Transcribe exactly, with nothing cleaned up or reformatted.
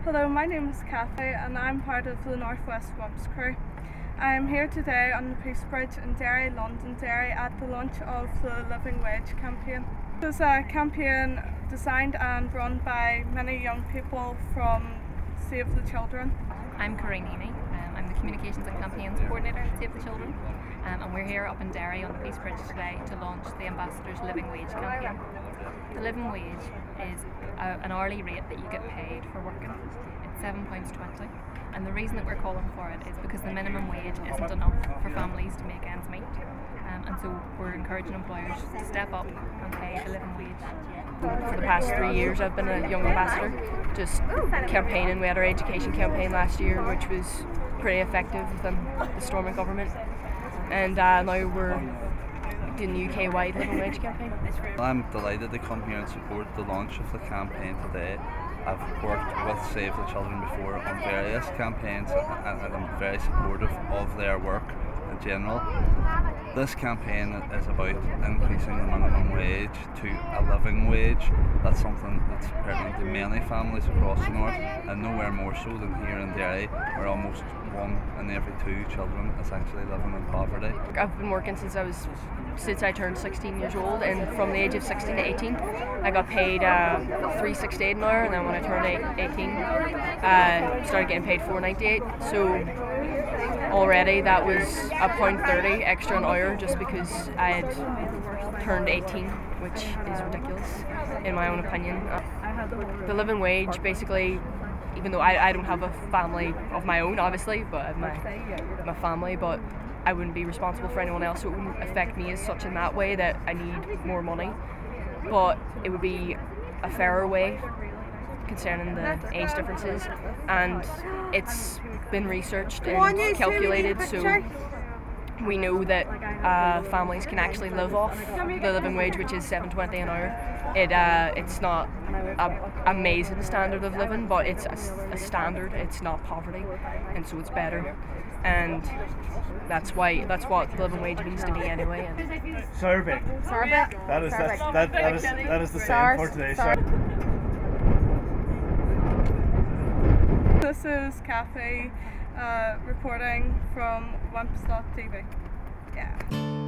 Hello, my name is Kathy and I'm part of the Northwest WIMPS Crew. I am here today on the Peace Bridge in Derry, Londonderry at the launch of the Living Wage campaign. This is a campaign designed and run by many young people from Save the Children. I'm Corinne Heaney. Um, I'm the Communications and Campaigns Coordinator at Save the Children, um, and we're here up in Derry on the Peace Bridge today to launch the Ambassadors Living Wage campaign. The living wage is a, an hourly rate that you get paid for working. It's seven pounds twenty, and the reason that we're calling for it is because the minimum wage isn't enough for families to make ends meet, um, and so we're encouraging employers to step up and pay the living wage. For the past three years I've been a young ambassador, just campaigning. We had our education campaign last year, which was pretty effective within the Stormont government, and uh, now we're doing the U K-wide living wage campaign. I'm delighted to come here and support the launch of the campaign today. I've worked with Save the Children before on various campaigns, and I'm very supportive of their work in general. This campaign is about increasing the minimum wage to a living wage. That's something that's pertinent to many families across the north, and nowhere more so than here in Derry, where almost one in every two children is actually living in poverty. I've been working since I was since I turned sixteen years old, and from the age of sixteen to eighteen I got paid uh, three sixty-eight an hour, and then when I turned eighteen I uh, started getting paid four ninety-eight. So already that was a pound thirty extra an hour just because I had turned eighteen, which is ridiculous in my own opinion. The living wage basically, even though I, I don't have a family of my own obviously, but I have my, my family, but I wouldn't be responsible for anyone else, so it wouldn't affect me as such in that way that I need more money. But it would be a fairer way concerning the age differences, and it's been researched and calculated, so we know that uh, families can actually live off the living wage, which is seven twenty an hour. It uh, it's not an amazing standard of living, but it's a, a standard. It's not poverty, and so it's better. And that's why that's what the living wage means to me anyway. Survey. Survey. That is that, that, that is that is the same for today. This is Kathy uh, reporting from wimps dot T V. Yeah.